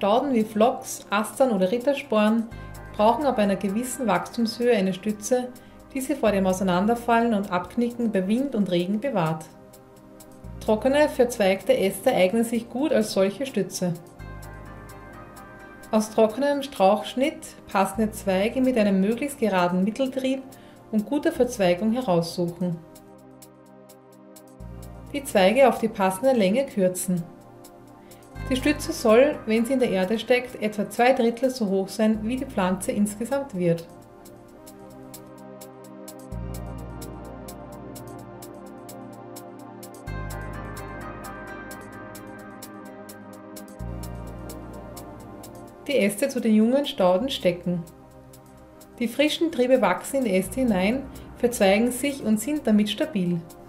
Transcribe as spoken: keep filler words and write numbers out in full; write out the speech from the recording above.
Stauden wie Phlox, Astern oder Rittersporn brauchen ab einer gewissen Wachstumshöhe eine Stütze, die sie vor dem Auseinanderfallen und Abknicken bei Wind und Regen bewahrt. Trockene, verzweigte Äste eignen sich gut als solche Stütze. Aus trockenem Strauchschnitt passende Zweige mit einem möglichst geraden Mitteltrieb und guter Verzweigung heraussuchen. Die Zweige auf die passende Länge kürzen. Die Stütze soll, wenn sie in der Erde steckt, etwa zwei Drittel so hoch sein, wie die Pflanze insgesamt wird. Die Äste zu den jungen Stauden stecken. Die frischen Triebe wachsen in die Äste hinein, verzweigen sich und sind damit stabil.